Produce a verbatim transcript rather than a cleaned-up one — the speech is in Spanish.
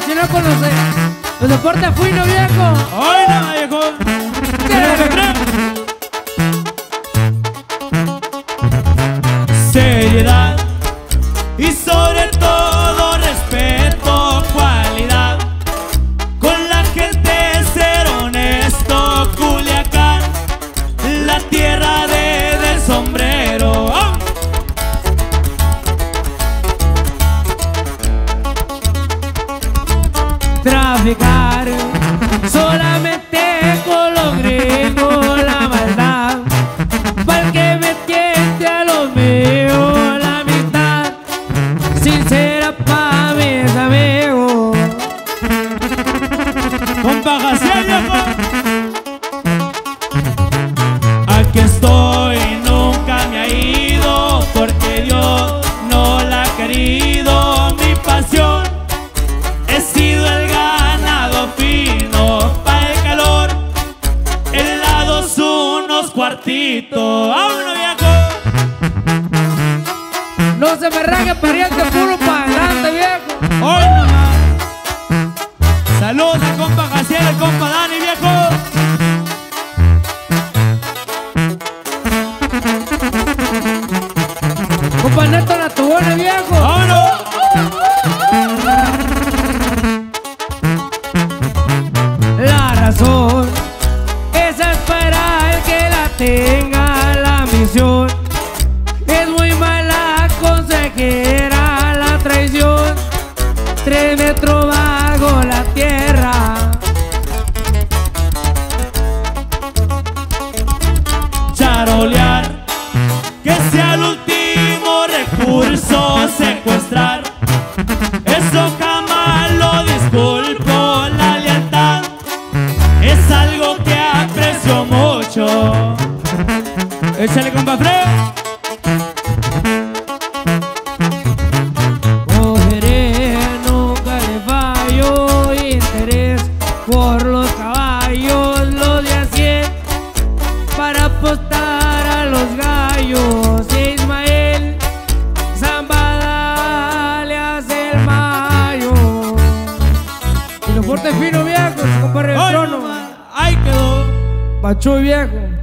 vacilar con los, eh, los deportes fuinos, viejo. ¡Ay, nada, viejo! Seriedad y sobre todo respeto, cualidad. Con la gente ser honesto, Culiacán, la tierra de, del sombrero. ¡Oh! Traficar solamente con los gringos, la maldad, para que me tiente a los míos, la amistad sincera pa' mis amigos. Compa Jaciel, viejo. Aquí estoy, nunca me ha ido, porque Dios no la ha querido. Mi pasión he sido el ganado fino, pa' el calor, helados unos cuartitos. ¡Vámonos, viejo! No se me rague, pariente, puro pa' adelante, viejo. ¡Hoy nomás! Saludos al compa Jaciel, al compa Dani, viejo. Compa Neto la tubona, viejo. ¡Vámonos! La razón es esperar que la tenga la misión. Es muy mala consejera la traición. Tres metros bajo la tierra. Charolear, que sea el último recurso, secuestrar. Eso jamás lo disculpo, la lealtad es algo que aprecio mucho. Échale, compa Fred. Cogeré, nunca le fallo interés por los caballos, los de a cien, para apostar a los gallos. Ismael Zambada le hace el mayo. Y los fuertes finos, viejos, compadre del Ay, trono. nomás. Ahí quedó. Pachuy, viejo.